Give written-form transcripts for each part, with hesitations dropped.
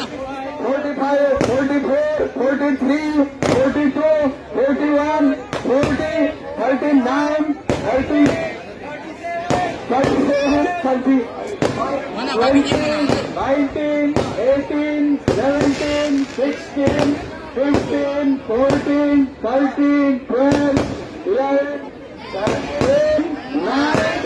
45, 44, 43, 42, 41, 40, 39, 38, 37, 30, 19, 18, 17, 16, 15, 14, 13, 12, 11, 10, 9,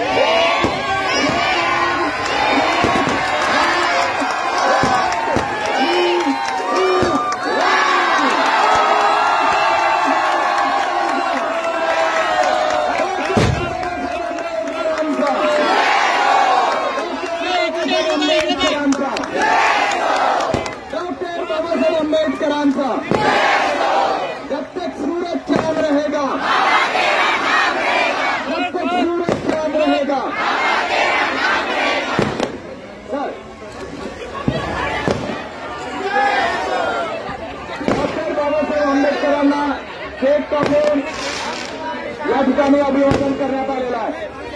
अम्बेडकरांचा जब तक सूरज चांद रहेगा, जब तक सूरज चांद रहेगा। सर डॉक्टर बाबासाहेब आंबेडकरांना केक कापून या ठिकाणी अभिवादन करण्यात आलेलं आहे।